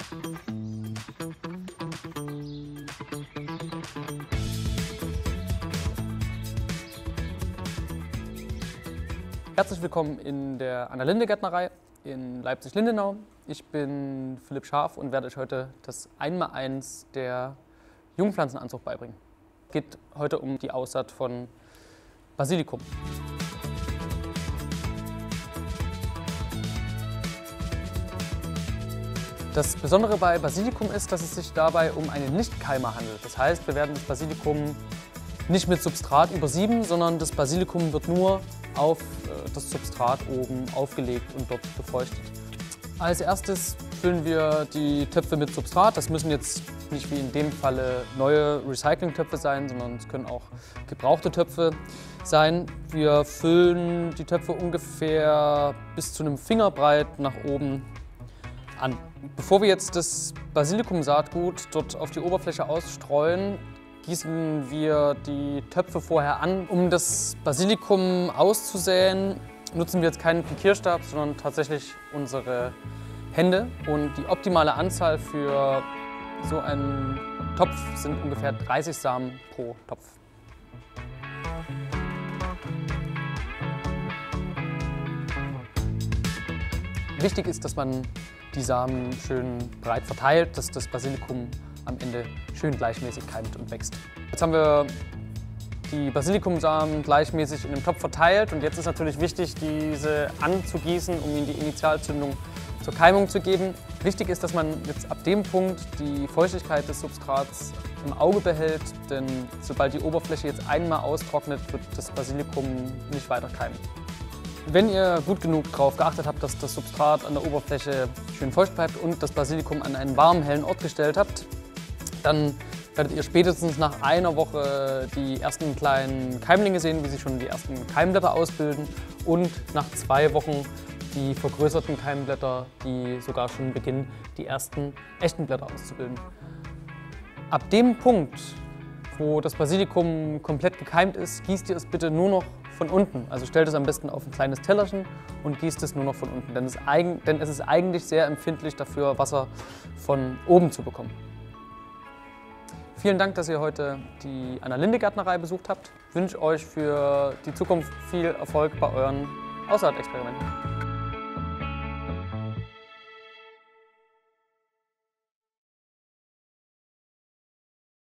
Herzlich willkommen in der Anna-Linde-Gärtnerei in Leipzig-Lindenau. Ich bin Philipp Scharf und werde euch heute das 1x1 der Jungpflanzenanzucht beibringen. Es geht heute um die Aussaat von Basilikum. Das Besondere bei Basilikum ist, dass es sich dabei um einen Nichtkeimer handelt. Das heißt, wir werden das Basilikum nicht mit Substrat übersieben, sondern das Basilikum wird nur auf das Substrat oben aufgelegt und dort befeuchtet. Als erstes füllen wir die Töpfe mit Substrat. Das müssen jetzt nicht wie in dem Falle neue Recyclingtöpfe sein, sondern es können auch gebrauchte Töpfe sein. Wir füllen die Töpfe ungefähr bis zu einem Fingerbreit nach oben an. Bevor wir jetzt das Basilikum-Saatgut dort auf die Oberfläche ausstreuen, gießen wir die Töpfe vorher an. Um das Basilikum auszusäen, nutzen wir jetzt keinen Pikierstab, sondern tatsächlich unsere Hände. Und die optimale Anzahl für so einen Topf sind ungefähr 30 Samen pro Topf. Wichtig ist, dass man die Samen schön breit verteilt, dass das Basilikum am Ende schön gleichmäßig keimt und wächst. Jetzt haben wir die Basilikumsamen gleichmäßig in dem Topf verteilt und jetzt ist natürlich wichtig, diese anzugießen, um ihnen die Initialzündung zur Keimung zu geben. Wichtig ist, dass man jetzt ab dem Punkt die Feuchtigkeit des Substrats im Auge behält, denn sobald die Oberfläche jetzt einmal austrocknet, wird das Basilikum nicht weiter keimen. Wenn ihr gut genug darauf geachtet habt, dass das Substrat an der Oberfläche schön feucht bleibt und das Basilikum an einen warmen, hellen Ort gestellt habt, dann werdet ihr spätestens nach einer Woche die ersten kleinen Keimlinge sehen, wie sie schon die ersten Keimblätter ausbilden, und nach 2 Wochen die vergrößerten Keimblätter, die sogar schon beginnen, die ersten echten Blätter auszubilden. Ab dem Punkt, wo das Basilikum komplett gekeimt ist, gießt ihr es bitte nur noch von unten. Also stellt es am besten auf ein kleines Tellerchen und gießt es nur noch von unten, denn es ist eigentlich sehr empfindlich dafür, Wasser von oben zu bekommen. Vielen Dank, dass ihr heute die Anna-Linde-Gärtnerei besucht habt. Ich wünsche euch für die Zukunft viel Erfolg bei euren Aussaatexperimenten.